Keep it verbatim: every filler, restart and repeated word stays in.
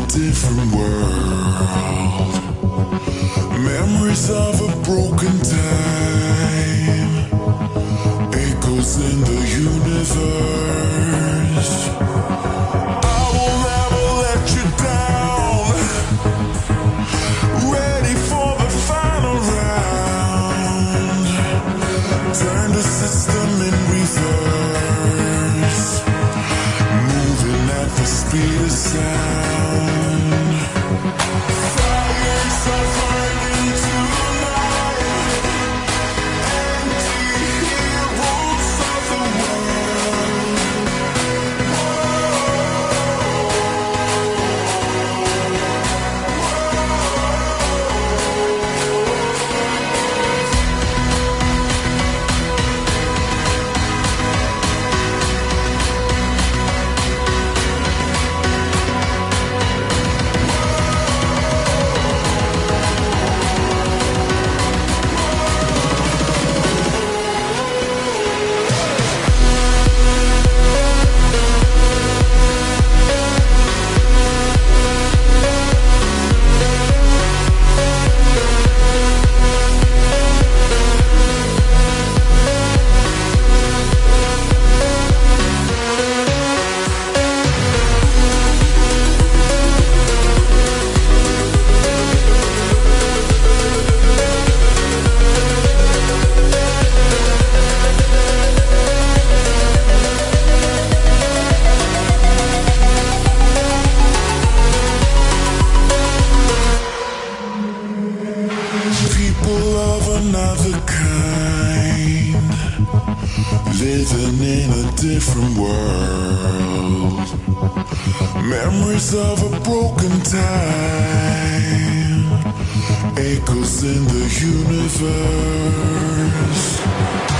different world. Memories of a broken time, echoes in the universe. I will never let you down. Ready for the final round. Turn the system in reverse, moving at the speed of sound. Flying so far into the night, anti-heroes of the world. People of another kind, living in a different world. Memories of a broken time, echoes in the universe.